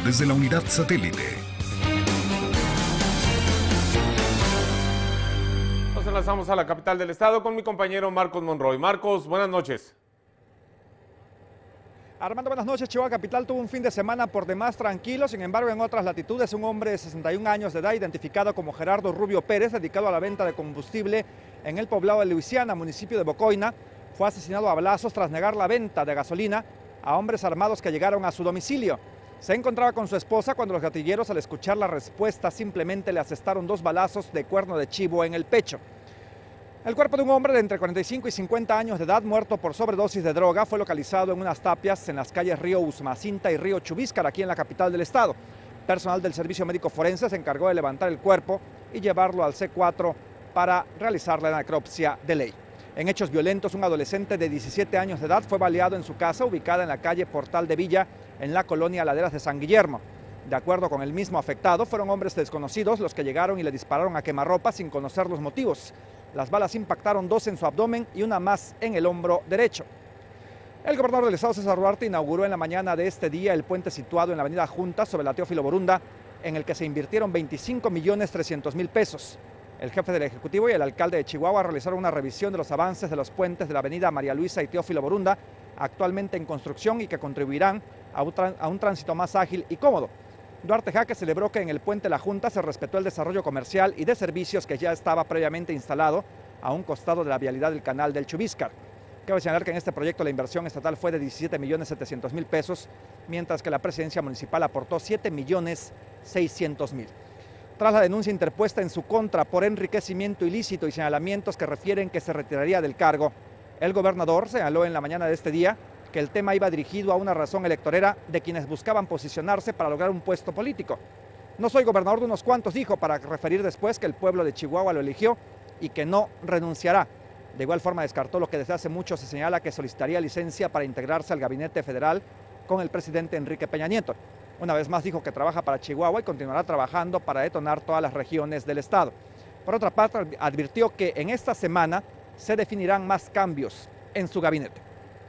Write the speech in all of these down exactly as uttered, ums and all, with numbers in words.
desde la unidad satélite. Nos enlazamos a la capital del estado con mi compañero Marcos Monroy. Marcos, buenas noches. Armando, buenas noches. Chihuahua Capital tuvo un fin de semana por demás tranquilo. Sin embargo, en otras latitudes, un hombre de sesenta y un años de edad, identificado como Gerardo Rubio Pérez, dedicado a la venta de combustible en el poblado de Luisiana, municipio de Bocoina, fue asesinado a balazos tras negar la venta de gasolina a hombres armados que llegaron a su domicilio. Se encontraba con su esposa cuando los gatilleros, al escuchar la respuesta, simplemente le asestaron dos balazos de cuerno de chivo en el pecho. El cuerpo de un hombre de entre cuarenta y cinco y cincuenta años de edad, muerto por sobredosis de droga, fue localizado en unas tapias en las calles Río Usumacinta y Río Chubíscar, aquí en la capital del estado. Personal del Servicio Médico Forense se encargó de levantar el cuerpo y llevarlo al C cuatro para realizar la necropsia de ley. En hechos violentos, un adolescente de diecisiete años de edad fue baleado en su casa, ubicada en la calle Portal de Villa, en la colonia Laderas de San Guillermo. De acuerdo con el mismo afectado, fueron hombres desconocidos los que llegaron y le dispararon a quemarropa sin conocer los motivos. Las balas impactaron dos en su abdomen y una más en el hombro derecho. El gobernador del estado, César Duarte, inauguró en la mañana de este día el puente situado en la avenida Junta sobre la Teófilo Borunda, en el que se invirtieron veinticinco millones trescientos mil pesos. El jefe del Ejecutivo y el alcalde de Chihuahua realizaron una revisión de los avances de los puentes de la avenida María Luisa y Teófilo Borunda, actualmente en construcción y que contribuirán a un, a un tránsito más ágil y cómodo. Duarte Jaque celebró que en el puente La Junta se respetó el desarrollo comercial y de servicios que ya estaba previamente instalado a un costado de la vialidad del canal del Chubíscar. Cabe señalar que en este proyecto la inversión estatal fue de diecisiete millones setecientos mil pesos, mientras que la presidencia municipal aportó siete millones seiscientos mil. Tras la denuncia interpuesta en su contra por enriquecimiento ilícito y señalamientos que refieren que se retiraría del cargo, el gobernador señaló en la mañana de este día que el tema iba dirigido a una razón electorera de quienes buscaban posicionarse para lograr un puesto político. No soy gobernador de unos cuantos, dijo, para referir después que el pueblo de Chihuahua lo eligió y que no renunciará. De igual forma descartó lo que desde hace mucho se señala, que solicitaría licencia para integrarse al gabinete federal con el presidente Enrique Peña Nieto. Una vez más dijo que trabaja para Chihuahua y continuará trabajando para detonar todas las regiones del estado. Por otra parte, advirtió que en esta semana se definirán más cambios en su gabinete.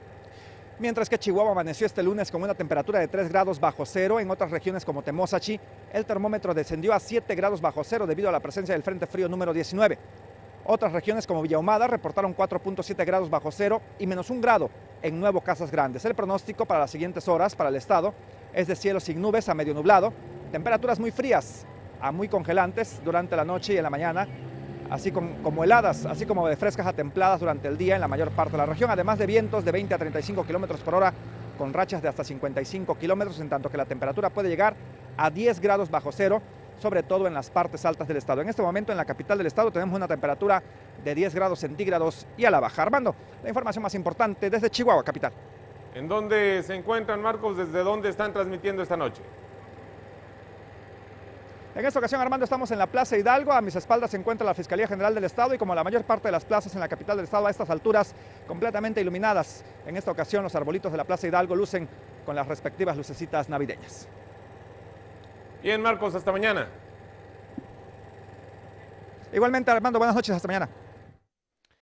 Mientras que Chihuahua amaneció este lunes con una temperatura de tres grados bajo cero, en otras regiones como Temozachi, el termómetro descendió a siete grados bajo cero debido a la presencia del Frente Frío número diecinueve. Otras regiones como Villa Ahumada reportaron cuatro punto siete grados bajo cero y menos un grado en Nuevo Casas Grandes. El pronóstico para las siguientes horas para el estado es de cielo sin nubes a medio nublado, temperaturas muy frías a muy congelantes durante la noche y en la mañana, así como, como heladas, así como de frescas a templadas durante el día en la mayor parte de la región, además de vientos de veinte a treinta y cinco kilómetros por hora con rachas de hasta cincuenta y cinco kilómetros, en tanto que la temperatura puede llegar a diez grados bajo cero, sobre todo en las partes altas del estado. En este momento en la capital del estado tenemos una temperatura de diez grados centígrados y a la baja. Armando, la información más importante desde Chihuahua, capital. ¿En dónde se encuentran, Marcos? ¿Desde dónde están transmitiendo esta noche? En esta ocasión, Armando, estamos en la Plaza Hidalgo. A mis espaldas se encuentra la Fiscalía General del Estado y como la mayor parte de las plazas en la capital del estado a estas alturas, completamente iluminadas. En esta ocasión los arbolitos de la Plaza Hidalgo lucen con las respectivas lucecitas navideñas. Bien, Marcos, hasta mañana. Igualmente, Armando, buenas noches, hasta mañana.